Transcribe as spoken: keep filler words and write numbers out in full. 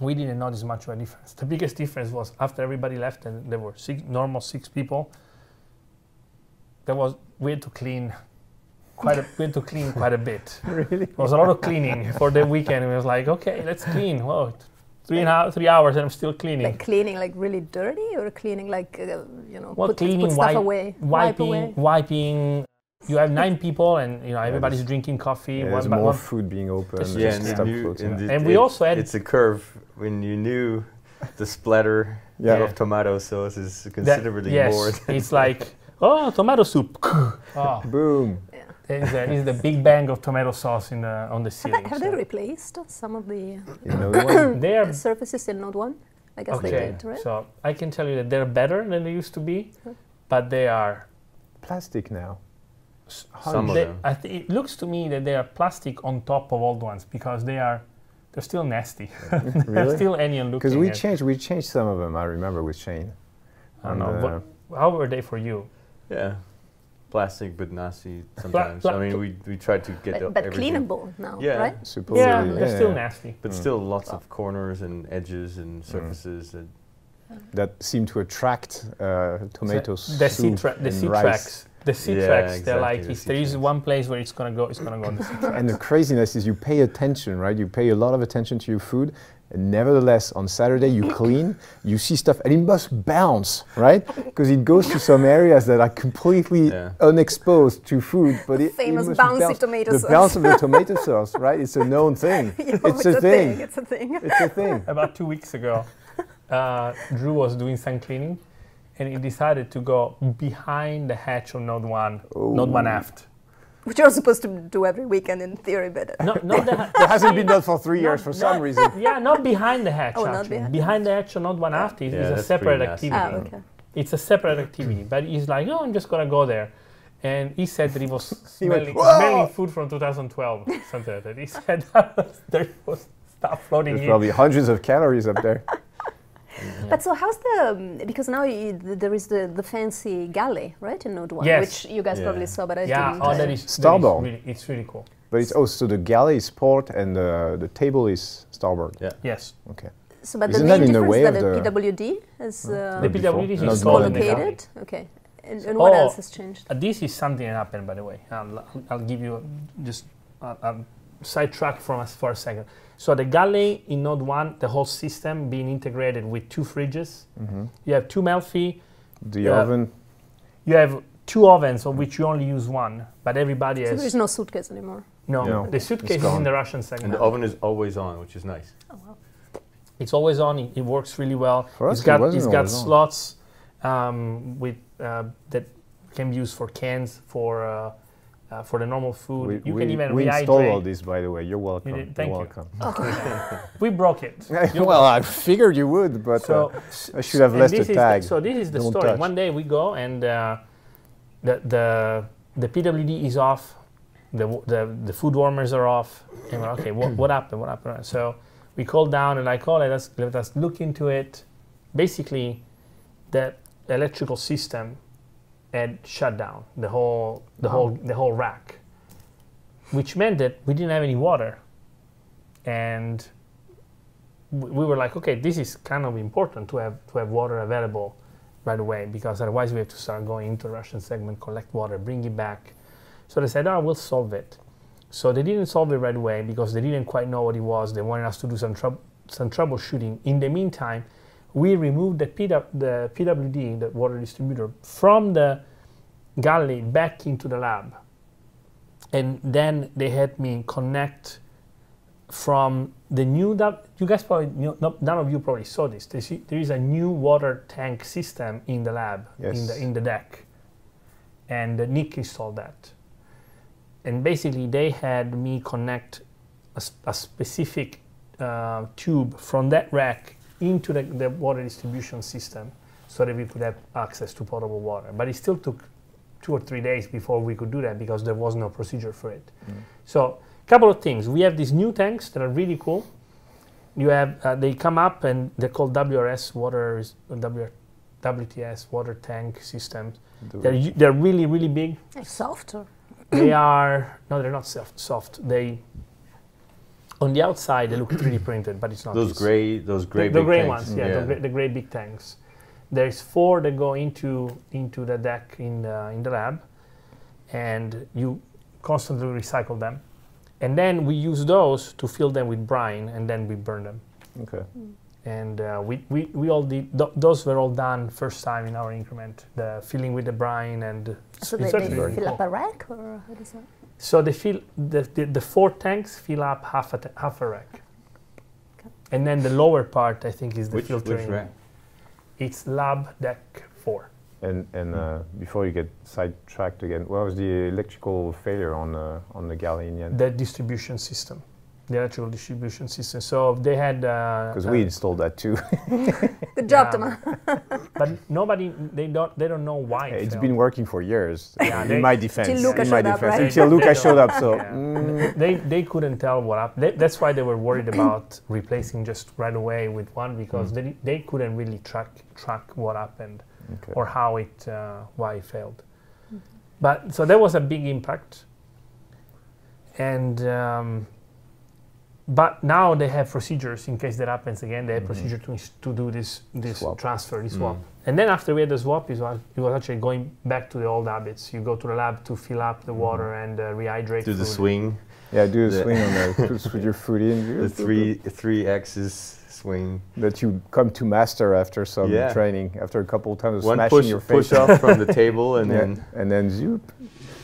we didn't notice much of a difference. The biggest difference was after everybody left and there were six, normal six people, there was, we had to clean quite a, we had to clean quite a bit. Really? It was a lot of cleaning for the weekend. It was like, okay, let's clean. Whoa, three, and a, three hours and I'm still cleaning. Like cleaning like really dirty or cleaning like, uh, you know, well, put, cleaning, put stuff wipe, away? wiping, Wipe away. wiping. You have nine people and, you know, everybody's yeah, drinking coffee. Yeah, one there's by more one. food being open. Yeah, and and, stuff you, floating. and, it, And we it, also had- it's a curve. When you knew the splatter Yeah. of tomato sauce is considerably that, yes, more. Than it's like, oh, tomato soup. Oh. Boom. It's, a, it's the big bang of tomato sauce in the, on the Have, ceiling. they, have so. they replaced some of the You know what? They are surfaces in Node one? I guess they okay. did, right? So I can tell you that they're better than they used to be, Huh. but they are. Plastic now. Some of they, them. I th it looks to me that they are plastic on top of old ones because they are, they're still nasty. They're Really? still onion looking. Because we at- changed, we changed some of them. I remember with Shane. I don't know. And, uh, What, how were they for you? Yeah, plastic but nasty sometimes. pla- I mean, we we tried to get the But, but everything, cleanable now, Yeah. right? supposedly, Yeah, yeah, they're still yeah. nasty. but Mm. still lots of corners and edges and surfaces. That That seem to attract uh, tomato So the soup C-tra the and C rice. tracks. The C Yeah, tracks. They're exactly, like the if there is C-tracks. one place where it's gonna go, it's gonna go on the C tracks. And the craziness is you pay attention, right? You pay a lot of attention to your food. And nevertheless, on Saturday you clean, you see stuff, and it must bounce, right? Because it goes to some areas that are completely Yeah. unexposed to food, but it, it Famous must bouncy bounce. tomato the sauce. bounce of the tomato sauce, right? It's a known thing. You know, it's, a, thing. It's a thing. It's a thing. About two weeks ago, uh, Drew was doing some cleaning, and he decided to go behind the hatch on Node one, Node one aft. Which you're supposed to do every weekend in theory, but uh, No, not the, That hasn't been done for three No, years for no. some reason. Yeah, not behind the hatch. Oh, not actually. behind behind the hatch on Node one aft is, Yeah, is a that's separate pretty nasty. activity. ah, okay. It's a separate activity, but he's like, oh, I'm just gonna go there. And he said that he was He went, smelling, "Whoa!" smelling food from two thousand twelve, something like that. He said that there was stuff floating There's in. probably hundreds of calories up there. But so how's the, um, because now you, th there is the, the fancy Galley, right, in Node one, Yes. which you guys Yeah. probably saw, but I Yeah, didn't. oh, uh, that is, that is Starboard. really, it's really cool. But it's oh, so the galley is port and the the table is starboard. yeah. Yes. Okay. So, but Isn't the main that in the difference way that of the the- P W D is uh, The P W D is Not installed in the before. galley. co-located. Okay. And, and what Oh. else has changed? Uh, this is something that happened, by the way. I'll, I'll- I'll give you just a, a sidetrack from us for a second. So the Galley in Node one, the whole system being integrated with two fridges. Mm-hmm. You have two Melfi. The Yeah. oven. You have two ovens, of which you only use one, but everybody So has. there's no suitcase anymore. no, No. the suitcase is gone. in the Russian segment. And the oven is always on, which is nice. Oh, wow. It's always on. It, it works really well. For us, it's it got wasn't it's got always on. slots um, with uh, that can be used for cans for uh, uh, for the normal food. We, you we, can even we installed all rehydrate. this, by the way. You're welcome. did? Thank You're you. welcome. We broke it. well, I figured you would, but So uh, I should have and left this a is tag. The, so this is the Don't story. touch. One day we go and uh, the the the P W D is off. The, w- the the food warmers are off. And we're okay, what, what happened? What happened? So we called down and like, oh, let us let us look into it. Basically, the electrical system had shut down the whole the Oh. whole the whole rack, which meant that we didn't have any water, and we, we were like, okay, this is kind of important to have to have water available right away, because otherwise we have to start going into the Russian segment, collect water, bring it back. So they said, oh, we'll solve it. So they didn't solve it right away because they didn't quite know what it was. They wanted us to do some, trou some troubleshooting. In the meantime, we removed the, P W the P W D, the water distributor, from the galley back into the lab. And then they had me connect from the new, you guys probably, none of you probably saw this. There is a new water tank system in the lab, Yes. in, the, in the deck. And uh, Nick installed that. And basically they had me connect a, a specific uh, tube from that rack into the, the water distribution system so that we could have access to potable water. But it still took two or three days before we could do that because there was no procedure for it. Mm. So a couple of things. We have these new tanks that are really cool. You have, uh, they come up and they're called W R S, water, W, W T S, water tank systems. They're, they're really, really big. Like soft or? They are, no, they're not soft. soft. They, On the outside, they look three D printed, but it's not. Those this. gray, those gray, the, the big gray tanks. ones, yeah, yeah. The, gray, the gray big tanks. There's four that go into into the deck in the in the lab, and you constantly recycle them, and then we use those to fill them with brine, and then we burn them. Okay. Mm. And uh, we, we we all did th those were all done first time in our increment. The filling with the brine and So it's they, actually they very fill cool. up a rack, or how does that? So they fill the, the the four tanks fill up half a ta half a rack, Okay. and then the lower part I think is the Which, filtering. which rack? It's lab deck four. And and uh, before you get sidetracked again, what was the electrical failure on uh, on the Galley in the end? The distribution system, the electrical distribution system. So they had Because uh, we uh, installed that too. Good job, Yeah. Thomas. but nobody they don't they don't know why it It's failed. been working for years. Yeah, in they- my defense. Till Luca in my showed up, defense. right? Until Luca showed up. So Yeah. mm, they they couldn't tell what up. They, that's why they were worried about replacing just right away with one, because Mm. they they couldn't really track track what happened okay. or how it uh, why it failed. But so that was a big impact. And um, but now they have procedures in case that happens again. They have Mhm. procedure to ins- to do this this Swap. transfer, this Mm. swap. And then after we had the swap, it was, it was actually going back to the old habits. You go to the lab to fill up the water and uh, rehydrate. Do the food. swing, Yeah, do a The- swing on there. Put, put your foot in. the three three X's swing. That you come to master after some Yeah. training, after a couple of times of One smashing push your face. push off from the table, and Yeah, then and then zoop.